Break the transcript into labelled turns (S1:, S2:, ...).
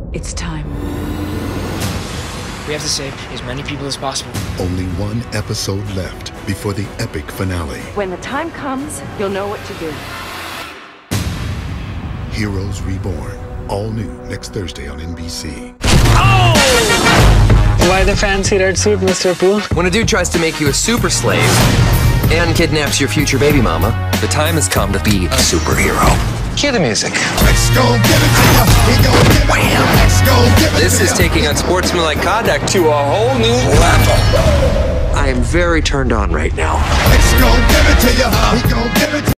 S1: It's time.
S2: We have to save as many people as possible.
S3: Only one episode left before the epic finale.
S1: When the time comes, you'll know what to do.
S3: Heroes Reborn. All new next Thursday on NBC.
S4: Why the fancy red suit, Mr. Pooh?
S5: When a dude tries to make you a super slave and kidnaps your future baby mama, the time has come to be a superhero. Cue the music.
S3: Let's go give it to ya. We gon' give it to ya. Let's go give it
S5: This
S3: to
S5: is
S3: ya.
S5: taking unsportsmanlike conduct to a whole new level. I am very turned on right now.
S3: Let's go give it to ya. We gon' give it to ya.